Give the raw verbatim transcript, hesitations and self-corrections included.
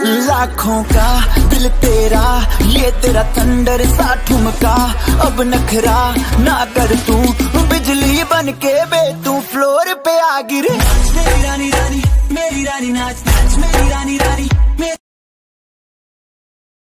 लाखों का दिल तेरा, ये तेरा थंडर सा ठुमका। अब नखरा ना कर तू, बिजली बन के बे तू फ्लोर पे आ गिरे। मेरी रानी रानी मेरी रानी नाच नाच मेरी रानी रानी।